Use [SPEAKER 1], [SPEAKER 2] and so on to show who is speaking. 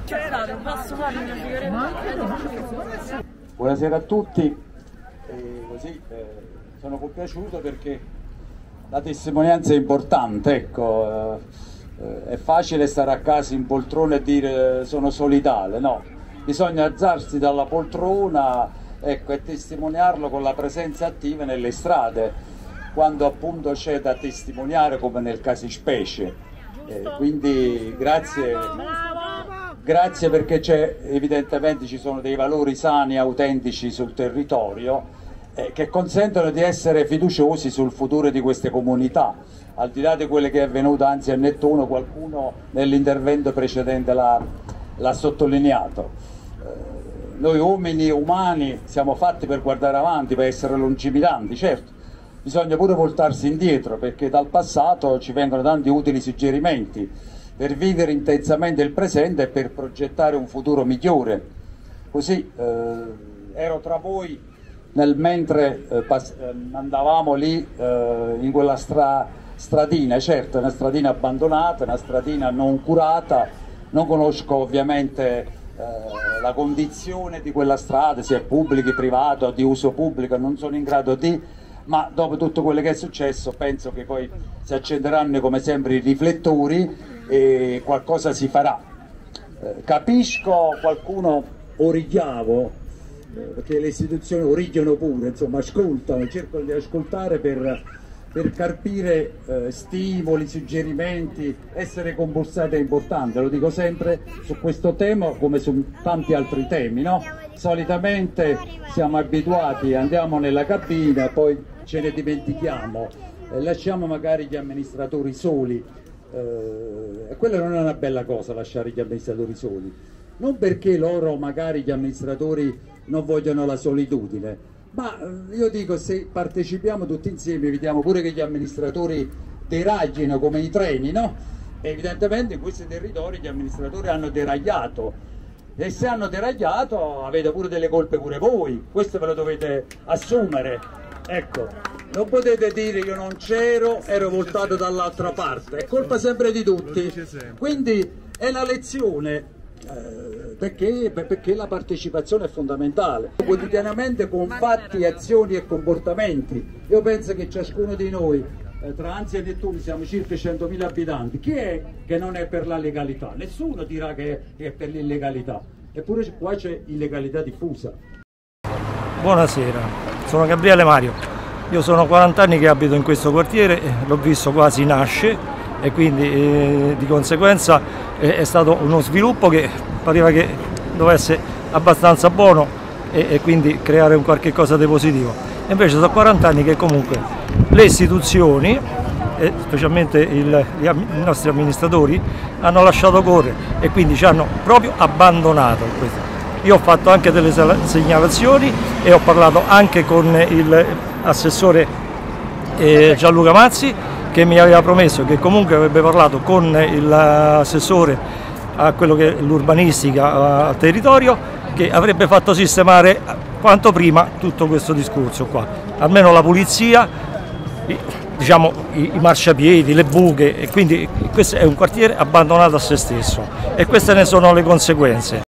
[SPEAKER 1] Buonasera a tutti, sono compiaciuto perché la testimonianza è importante, ecco, è facile stare a casa in poltrona e dire sono solidale, no, bisogna alzarsi dalla poltrona, ecco, e testimoniarlo con la presenza attiva nelle strade, quando appunto c'è da testimoniare come nel casispecie. Quindi grazie perché evidentemente ci sono dei valori sani e autentici sul territorio che consentono di essere fiduciosi sul futuro di queste comunità, al di là di quello che è avvenuto anzi a Nettuno. Qualcuno nell'intervento precedente l'ha sottolineato. Noi uomini umani siamo fatti per guardare avanti, per essere lungimiranti, certo. Bisogna pure voltarsi indietro perché dal passato ci vengono tanti utili suggerimenti per vivere intensamente il presente e per progettare un futuro migliore. Così ero tra voi mentre andavamo lì in quella stradina, certo, una stradina abbandonata, una stradina non curata, non conosco ovviamente la condizione di quella strada, se è pubblica, privata o di uso pubblico, non sono in grado di... ma dopo tutto quello che è successo penso che poi si accenderanno come sempre i riflettori e qualcosa si farà. Capisco qualcuno origliavo, perché le istituzioni origliano pure, insomma ascoltano, cercano di ascoltare per carpire stimoli, suggerimenti. Essere compulsati è importante, lo dico sempre su questo tema come su tanti altri temi, no? Solitamente siamo abituati, andiamo nella cabina, poi ce ne dimentichiamo, lasciamo magari gli amministratori soli, e quella non è una bella cosa, lasciare gli amministratori soli, non perché loro magari gli amministratori non vogliono la solitudine, ma io dico, se partecipiamo tutti insieme evitiamo pure che gli amministratori deraglino come i treni, no? E evidentemente in questi territori gli amministratori hanno deragliato, e se hanno deragliato avete pure delle colpe pure voi, questo ve lo dovete assumere. Ecco, non potete dire io non c'ero, ero voltato dall'altra parte, è colpa sempre di tutti. Quindi è la lezione, perché la partecipazione è fondamentale. Quotidianamente con fatti, azioni e comportamenti. Io penso che ciascuno di noi, tra Anzio e Nettuno siamo circa 100.000 abitanti, chi è che non è per la legalità? Nessuno dirà che è per l'illegalità, eppure qua c'è illegalità diffusa.
[SPEAKER 2] Buonasera, sono Gabriele Mario, io sono 40 anni che abito in questo quartiere, l'ho visto quasi nasce e quindi di conseguenza è stato uno sviluppo che pareva che dovesse essere abbastanza buono e quindi creare un qualche cosa di positivo. E invece sono 40 anni che comunque le istituzioni, e specialmente i nostri amministratori, hanno lasciato correre e quindi ci hanno proprio abbandonato questo. Io ho fatto anche delle segnalazioni e ho parlato anche con l'assessore Gianluca Mazzi, che mi aveva promesso che comunque avrebbe parlato con l'assessore a quello che è l'urbanistica al territorio, che avrebbe fatto sistemare quanto prima tutto questo discorso qua, almeno la pulizia, diciamo i marciapiedi, le buche, e quindi questo è un quartiere abbandonato a se stesso e queste ne sono le conseguenze.